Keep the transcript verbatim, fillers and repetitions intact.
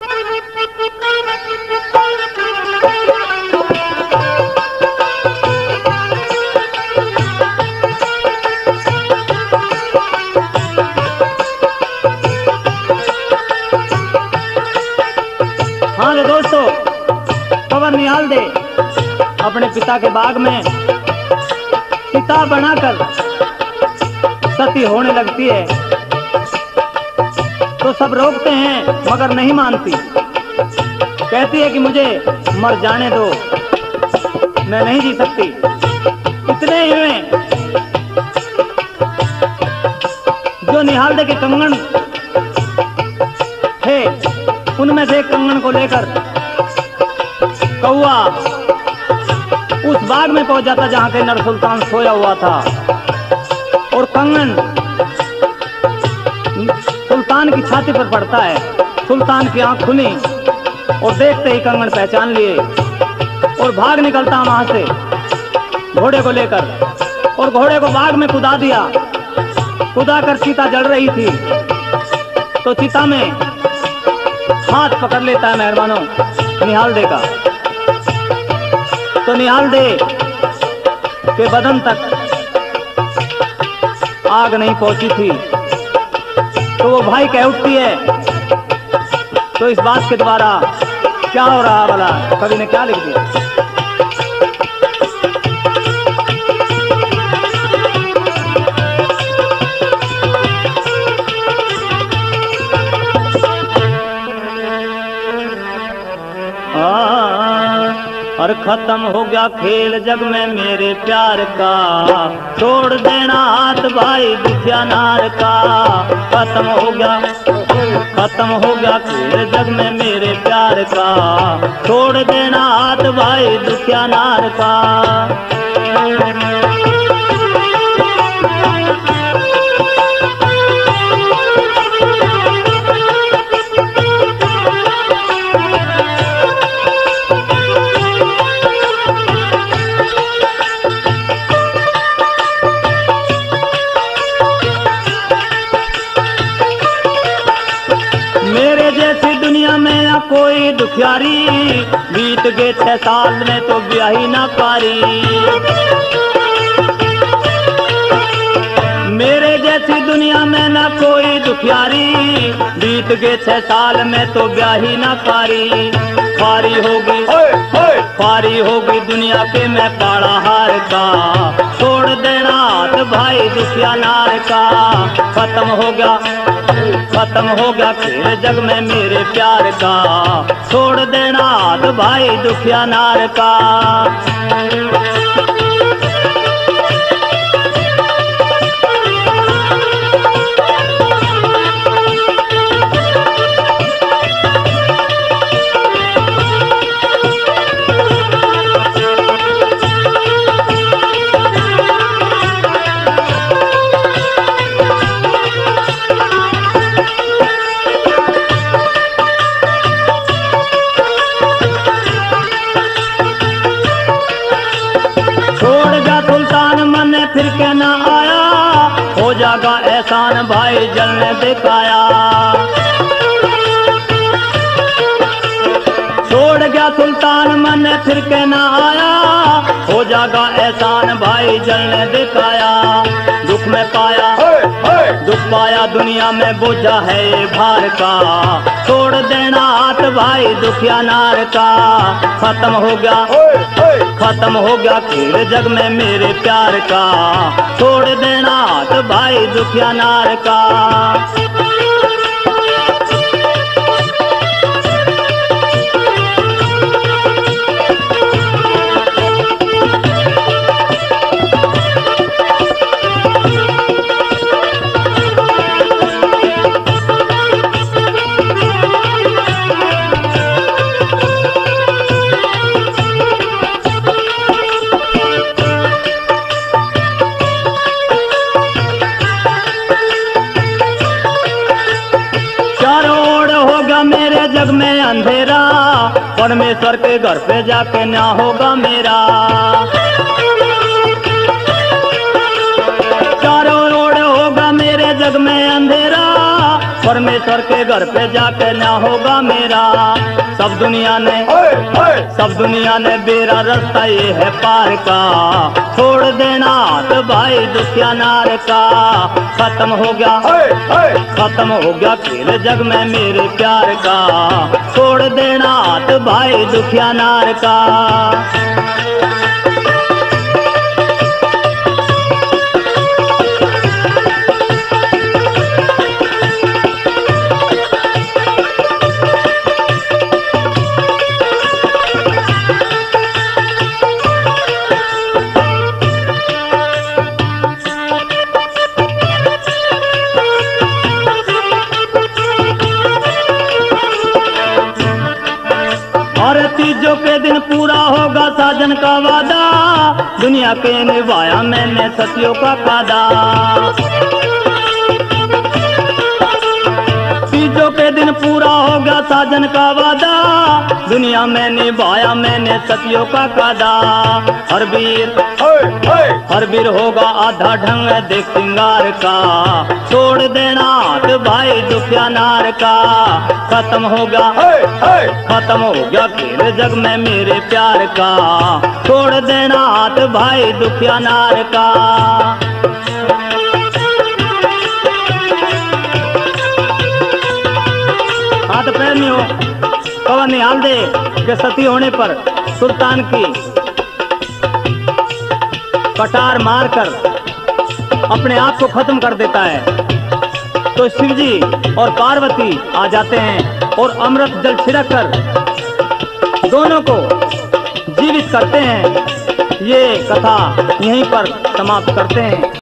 हाँ तो दोस्तों, कंवर निहाल दे अपने पिता के बाग में पिता बनाकर सती होने लगती है तो सब रोकते हैं मगर नहीं मानती। कहती है कि मुझे मर जाने दो, मैं नहीं जी सकती। इतने ही में जो निहाल दे के कंगन थे उनमें से एक कंगन को लेकर कौआ उस बाग में पहुंच जाता जहां के नर सुल्तान सोया हुआ था, और कंगन सुल्तान की छाती पर पड़ता है। सुल्तान की आंख खुली और देखते ही कंगन पहचान लिए और भाग निकलता वहां से घोड़े को लेकर, और घोड़े को बाग में कुदा दिया। कुदा कर चिता जल रही थी तो चिता में हाथ पकड़ लेता है मेहरबानों निहाल दे का। तो निहाल दे के बदन तक आग नहीं पहुंची थी तो वो भाई कह उठती है। तो इस बात के द्वारा क्या हो रहा भला, कवि ने क्या लिख दिया? और खत्म हो गया खेल जग में मेरे प्यार का, छोड़ देना हाथ भाई दुखिया नार का। खत्म हो गया खत्म हो गया खेल जग में मेरे प्यार का, छोड़ देना हाथ भाई दुखिया नार का। कोई दुखियारी बीत गए छह साल में तो ब्याही ना पारी। मेरे जैसी दुनिया में ना कोई दुखियारी, बीत गए छह साल में तो ब्याही ना पारी। पारी होगी पारी होगी दुनिया के मैं पाड़ा हार का, छोड़ देना हाथ भाई दुखिया नार का। खत्म हो गया खत्म हो गया खेल जग में मेरे प्यार का, छोड़ देना हाथ भाई दुखिया नार का। फिर के ना आया हो जागा एहसान भाई जलने दिखाया। छोड़ गया सुल्तान मन फिर के ना आया, हो जागा एहसान भाई जलने दिखाया। दुख में पाया दुख पाया दुनिया में बोझा है ये भार का, छोड़ देना हाथ भाई दुखिया नार का। खत्म हो गया खत्म हो गया खेल जग में मेरे प्यार का, छोड़ देना हाथ भाई दुखिया नार का। जग में अंधेरा परमेश्वर के घर पे जाके ना होगा मेरा। चारों ओर होगा मेरे जग में अंधेरा, परमेश्वर परमेश्वर के घर पे जाके ना होगा मेरा। सब दुनिया ने सब दुनिया ने बेरा रास्ता ये है पार का, छोड़ देना तो भाई दुखिया नार का। खत्म हो गया खत्म हो गया खेल जग में मेरे प्यार का, छोड़ देना तो भाई दुखिया नार का। और तीजों के दिन पूरा होगा साजन का वादा, दुनिया के निभाया मैंने सतियों का कादा। तीजों के दिन पूरा होगा साजन का वादा, दुनिया में निभाया मैंने सतियों का कादा। हर वीर हर वीर होगा आधा ढंग देख सिंगार का, छोड़ देना तो भाई दुखिया नार का। खत्म हो गया खत्म हो गया खेल जग में मेरे प्यार का, छोड़ देना तो भाई दुखिया नार का। हाथ पैर नहीं हो कवर निहाल दे कि सती होने पर सुल्तान की कटार मारकर अपने आप को खत्म कर देता है। तो शिव जी और पार्वती आ जाते हैं और अमृत जल छिड़क कर दोनों को जीवित करते हैं। ये कथा यहीं पर समाप्त करते हैं।